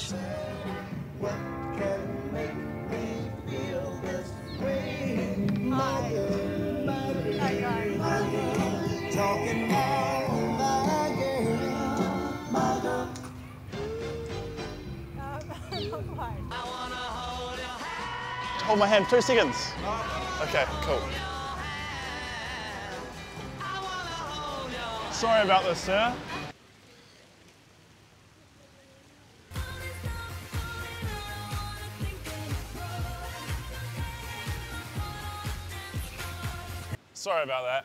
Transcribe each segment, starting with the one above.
What can make me feel this way? My girl, my girl, talking all my girl, my girl. Hold my hand, 2 seconds. Okay, cool. Sorry about this, sir. Sorry about that.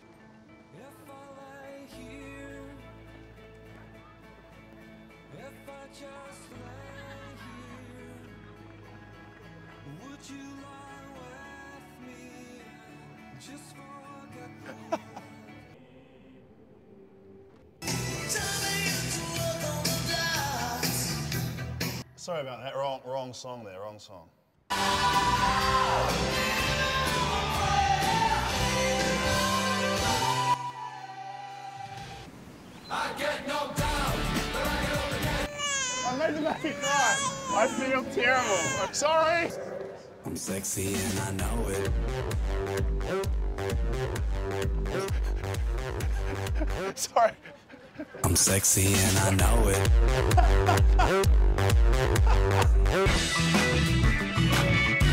Sorry about that. Wrong song there. Wrong song. I get knocked down, but I get up again. I made the baby cry. I feel terrible. I'm sorry. I'm sexy and I know it. Sorry. I'm sexy and I know it.